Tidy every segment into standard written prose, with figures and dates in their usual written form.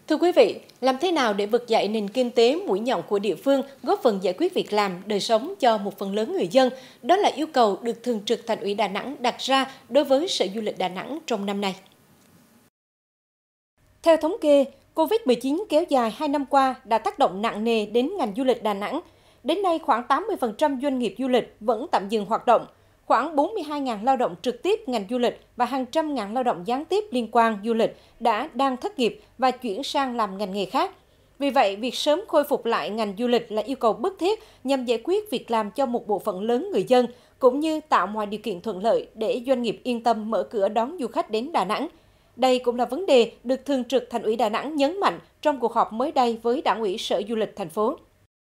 Thưa quý vị, làm thế nào để vực dậy nền kinh tế mũi nhọn của địa phương, góp phần giải quyết việc làm, đời sống cho một phần lớn người dân? Đó là yêu cầu được Thường trực Thành ủy Đà Nẵng đặt ra đối với Sở Du lịch Đà Nẵng trong năm nay. Theo thống kê, Covid-19 kéo dài 2 năm qua đã tác động nặng nề đến ngành du lịch Đà Nẵng. Đến nay, khoảng 80% doanh nghiệp du lịch vẫn tạm dừng hoạt động. Khoảng 42.000 lao động trực tiếp ngành du lịch và hàng trăm ngàn lao động gián tiếp liên quan du lịch đang thất nghiệp và chuyển sang làm ngành nghề khác. Vì vậy, việc sớm khôi phục lại ngành du lịch là yêu cầu bức thiết nhằm giải quyết việc làm cho một bộ phận lớn người dân, cũng như tạo mọi điều kiện thuận lợi để doanh nghiệp yên tâm mở cửa đón du khách đến Đà Nẵng. Đây cũng là vấn đề được Thường trực Thành ủy Đà Nẵng nhấn mạnh trong cuộc họp mới đây với Đảng ủy Sở Du lịch thành phố.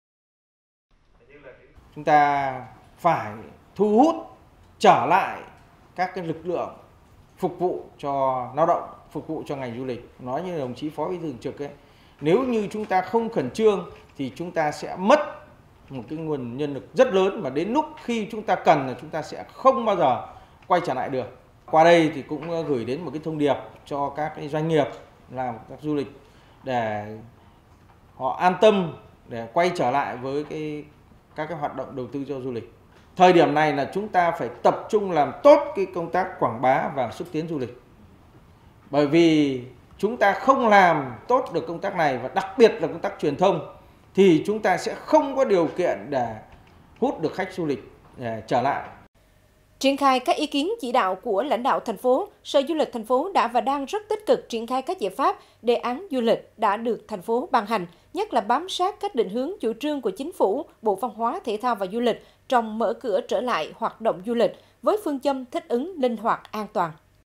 Chúng ta phải thu hút trở lại các cái lực lượng phục vụ cho lao động, phục vụ cho ngành du lịch. Nói như đồng chí Phó Bí thư Thường trực ấy, nếu như chúng ta không khẩn trương thì chúng ta sẽ mất một cái nguồn nhân lực rất lớn, mà đến lúc khi chúng ta cần là chúng ta sẽ không bao giờ quay trở lại được. Qua đây thì cũng gửi đến một cái thông điệp cho các cái doanh nghiệp làm các du lịch để họ an tâm để quay trở lại với các cái hoạt động đầu tư cho du lịch. Thời điểm này là chúng ta phải tập trung làm tốt cái công tác quảng bá và xúc tiến du lịch. Bởi vì chúng ta không làm tốt được công tác này, và đặc biệt là công tác truyền thông, thì chúng ta sẽ không có điều kiện để hút được khách du lịch trở lại. Triển khai các ý kiến chỉ đạo của lãnh đạo thành phố, Sở Du lịch thành phố đã và đang rất tích cực triển khai các giải pháp, đề án du lịch đã được thành phố ban hành, nhất là bám sát các định hướng chủ trương của Chính phủ, Bộ Văn hóa, Thể thao và Du lịch trong mở cửa trở lại hoạt động du lịch với phương châm thích ứng, linh hoạt, an toàn.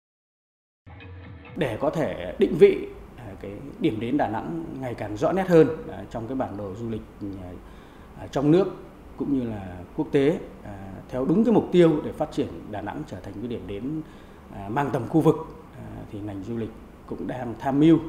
Để có thể định vị cái điểm đến Đà Nẵng ngày càng rõ nét hơn trong cái bản đồ du lịch trong nước cũng như là quốc tế, theo đúng cái mục tiêu để phát triển Đà Nẵng trở thành cái điểm đến mang tầm khu vực, thì ngành du lịch cũng đang tham mưu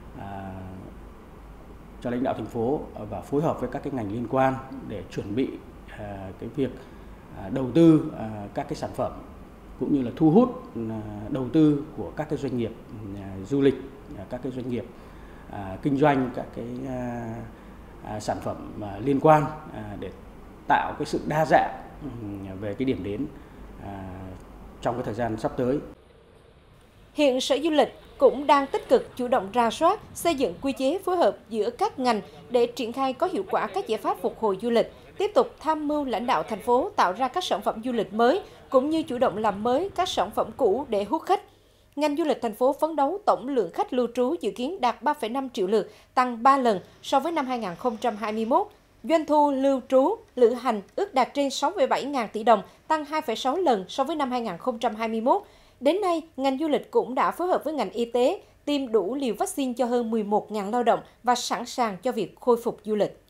cho lãnh đạo thành phố và phối hợp với các cái ngành liên quan để chuẩn bị cái việc đầu tư các cái sản phẩm cũng như là thu hút đầu tư của các cái doanh nghiệp du lịch, các cái doanh nghiệp kinh doanh các cái sản phẩm liên quan để tạo cái sự đa dạng về cái điểm đến trong cái thời gian sắp tới. Hiện Sở Du lịch cũng đang tích cực chủ động rà soát, xây dựng quy chế phối hợp giữa các ngành để triển khai có hiệu quả các giải pháp phục hồi du lịch, tiếp tục tham mưu lãnh đạo thành phố tạo ra các sản phẩm du lịch mới, cũng như chủ động làm mới các sản phẩm cũ để hút khách. Ngành du lịch thành phố phấn đấu tổng lượng khách lưu trú dự kiến đạt 3,5 triệu lượt, tăng 3 lần so với năm 2021. Doanh thu lưu trú, lữ hành ước đạt trên 6,7 ngàn tỷ đồng, tăng 2,6 lần so với năm 2021. Đến nay, ngành du lịch cũng đã phối hợp với ngành y tế, tiêm đủ liều vaccine cho hơn 11.000 lao động và sẵn sàng cho việc khôi phục du lịch.